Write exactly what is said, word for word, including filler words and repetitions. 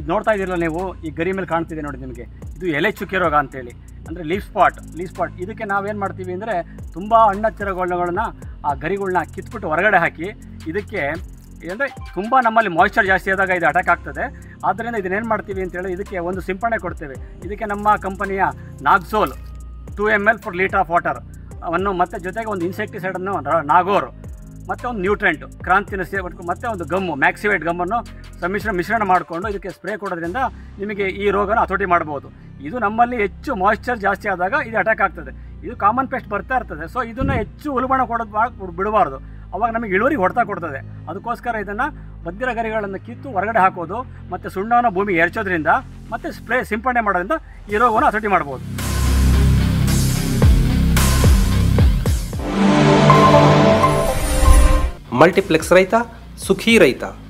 ನೋಡ್ತಾ ಇದ್ದೀರಲ್ಲ ನೀವು, ಈ ಗರಿ ಮೇಲೆ ಕಾಣ್ತಿದೆ ನೋಡಿ ನಿಮಗೆ, ಇದು ಎಲೆ ಚುಕ್ಕೆ ರೋಗ ಅಂತೇಳಿ, ಅಂದರೆ ಲೀಫ್ ಸ್ಪಾಟ್. ಲೀಫ್ ಸ್ಪಾಟ್ ಇದಕ್ಕೆ ನಾವೇನು ಮಾಡ್ತೀವಿ ಅಂದರೆ ತುಂಬ ಹಣ್ಣತ್ತಿರಗಳನ್ನ ಆ ಗರಿಗಳನ್ನ ಕಿತ್ಬಿಟ್ಟು ಹೊರಗಡೆ ಹಾಕಿ, ಇದಕ್ಕೆ ಅಂದರೆ ತುಂಬ ನಮ್ಮಲ್ಲಿ ಮಾಯ್ಶ್ಚರ್ ಜಾಸ್ತಿ ಆದಾಗ ಇದು ಅಟ್ಯಾಕ್ ಆಗ್ತದೆ. ಆದ್ದರಿಂದ ಇದನ್ನೇನು ಮಾಡ್ತೀವಿ ಅಂತೇಳಿ ಇದಕ್ಕೆ ಒಂದು ಸಿಂಪಡಣೆ ಕೊಡ್ತೇವೆ. ಇದಕ್ಕೆ ನಮ್ಮ ಕಂಪನಿಯ ನಾಗ್ಸೋಲ್ two M L for litre of water ಅವನ್ನು, ಮತ್ತು ಜೊತೆಗೆ ಒಂದು ಇನ್ಸೆಕ್ಟಿಸೈಡನ್ನು ನಾಗೋರ್, ಮತ್ತು ಒಂದು ನ್ಯೂಟ್ರೆಂಟ್ ಕ್ರಾಂತಿನ ಸೇರಿಬಿಟ್ಟು, ಮತ್ತು ಒಂದು ಗಮ್ಮು ಮ್ಯಾಕ್ಸಿವೇಟ್ ಗಮ್ಮನ್ನು ಸಮ್ಮಿಶ್ರ ಮಿಶ್ರಣ ಮಾಡಿಕೊಂಡು ಇದಕ್ಕೆ ಸ್ಪ್ರೇ ಕೊಡೋದ್ರಿಂದ ನಿಮಗೆ ಈ ರೋಗನ ಹತೋಟಿ ಮಾಡ್ಬೋದು. ಇದು ನಮ್ಮಲ್ಲಿ ಹೆಚ್ಚು ಮಾಯ್ಶ್ಚರ್ ಜಾಸ್ತಿ ಆದಾಗ ಇದು ಅಟ್ಯಾಕ್ ಆಗ್ತದೆ. ಇದು ಕಾಮನ್ ಪೆಸ್ಟ್ ಬರ್ತಾ ಇರ್ತದೆ. ಸೊ ಇದನ್ನು ಹೆಚ್ಚು ಉಲ್ಬಣ ಕೊಡೋದು ಬಿಡಬಾರ್ದು, ಅವಾಗ ನಮಗೆ ಇಳುವರಿ ಹೊಡ್ತಾ ಕೊಡ್ತದೆ. ಅದಕ್ಕೋಸ್ಕರ ಇದನ್ನು ಬದ್ದಿರ ಗರಿಗಳನ್ನು ಕಿತ್ತು ಹೊರಗಡೆ ಹಾಕೋದು ಮತ್ತು ಸುಣ್ಣವನ್ನು ಭೂಮಿಗೆ ಎರಚೋದ್ರಿಂದ ಮತ್ತು ಸ್ಪ್ರೇ ಸಿಂಪಡಣೆ ಮಾಡೋದ್ರಿಂದ ಈ ರೋಗವನ್ನು ಹತೋಟಿ ಮಾಡ್ಬೋದು. ಮಲ್ಟಿಪ್ಲೆಕ್ಸ್ ರೈತ ಸುಖಿ ರೈತ.